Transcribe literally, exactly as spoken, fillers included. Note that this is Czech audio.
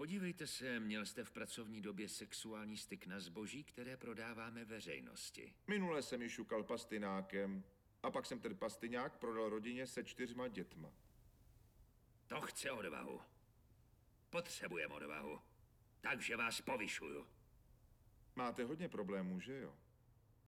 Podívejte se, měl jste v pracovní době sexuální styk na zboží, které prodáváme veřejnosti. Minule jsem ji šukal pastynákem a pak jsem ten pastyňák prodal rodině se čtyřma dětma. To chce odvahu. Potřebujeme odvahu. Takže vás povyšuju. Máte hodně problémů, že jo?